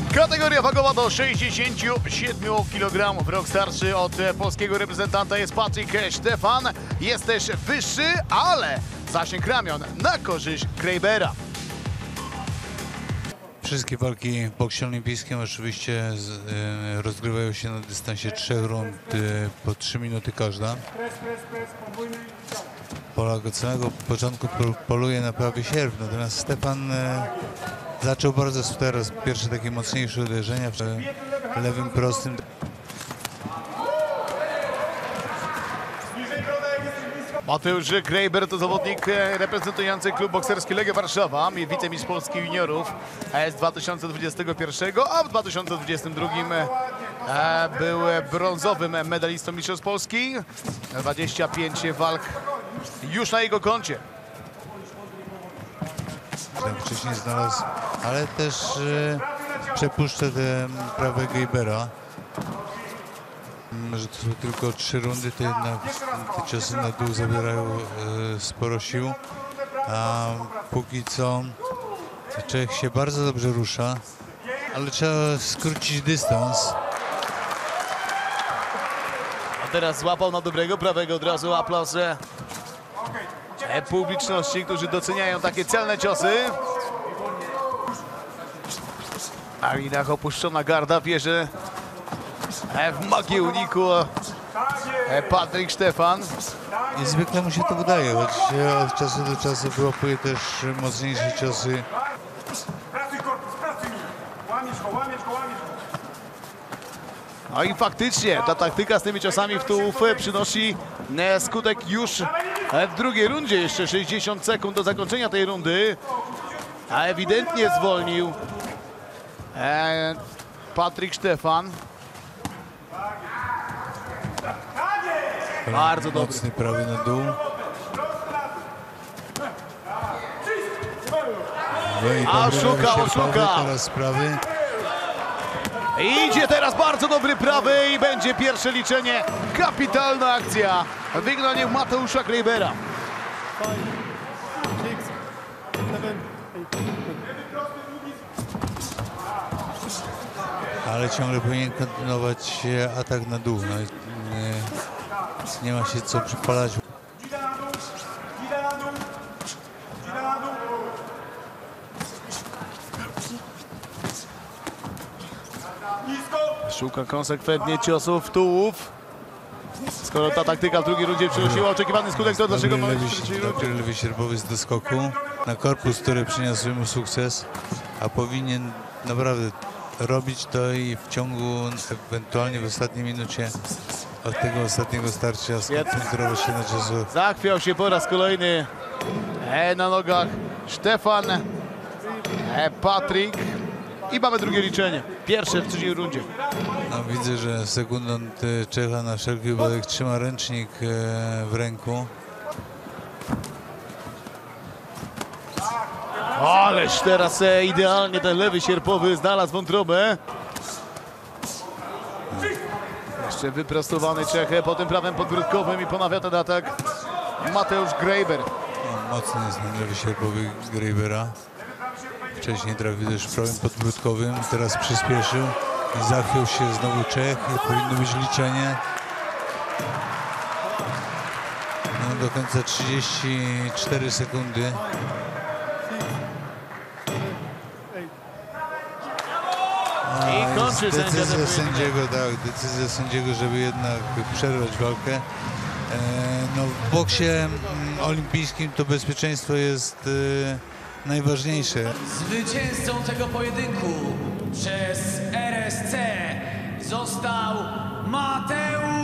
Kategoria wagowa do 67 kg. Rok starszy od polskiego reprezentanta jest Patryk Stefan. Jest też wyższy, ale zasięg ramion na korzyść Grabera. Wszystkie walki w boksie olimpijskim oczywiście rozgrywają się na dystansie 3 rund po 3 minuty każda. Polak od samego początku poluje na prawy sierp, natomiast Stefan zaczął bardzo teraz pierwsze takie mocniejsze uderzenia w lewym prostym. Mateusz Graber to zawodnik reprezentujący klub bokserski Legia Warszawa, wicemistrz Polski juniorów z 2021, a w 2022 był brązowym medalistą mistrzostw Polski. 25 walk już na jego koncie. Wcześniej znalazł, ale też przepuszcza te prawe Grabera. Że to są tylko 3 rundy, to jednak te ciosy na dół zabierają sporo sił, a póki co Czech się bardzo dobrze rusza, ale trzeba skrócić dystans. A teraz złapał na dobrego prawego, od razu aplauz publiczności, którzy doceniają takie celne ciosy. A w inach opuszczona garda, wierzy w magię uniku Patryk Stefan. I zwykle mu się to udaje, choć od czasu do czasu wyłapuje też mocniejsze ciosy. No i faktycznie ta taktyka z tymi ciosami w tułów przynosi skutek już w drugiej rundzie. Jeszcze 60 sekund do zakończenia tej rundy. A ewidentnie zwolnił Patryk Stefan. Bardzo dobry. Mocny prawy na dół. Oszuka. Teraz prawy. Idzie teraz bardzo dobry prawy i będzie pierwsze liczenie. Kapitalna akcja. Wygnanie Mateusza Grabera. Ale ciągle powinien kontynuować atak na dół. No, nie ma się co przypalać. Szuka konsekwentnie ciosów w tułów. Skoro ta taktyka w drugiej rundzie przynosiła oczekiwany skutek, to dlaczego mamy lewy sierpowy z doskoku na korpus, który przyniosł mu sukces, a powinien naprawdę robić to i w ciągu, ewentualnie w ostatniej minucie od tego ostatniego starcia skoncentrować się na ciosu. Zachwiał się po raz kolejny na nogach Stefan, Patryk i mamy drugie liczenie. Pierwsze w trzeciej rundzie. No, widzę, że sekundant Czecha na wszelki wypadek trzyma ręcznik w ręku. Ależ teraz idealnie ten lewy sierpowy znalazł wątrobę. Jeszcze wyprostowany Czech po tym prawym podbródkowym i ponawia ten atak Mateusz Graber. No, mocny jest ten lewy sierpowy Grabera. Wcześniej trafił też prawym podbródkowym, teraz przyspieszył i zachwiał się znowu Czech. Powinno być liczenie. No, do końca 34 sekundy. I kończy decyzja sędziego, tak, decyzja sędziego, żeby jednak przerwać walkę. No, w boksie olimpijskim to bezpieczeństwo jest najważniejsze. Zwycięzcą tego pojedynku przez RSC został Mateusz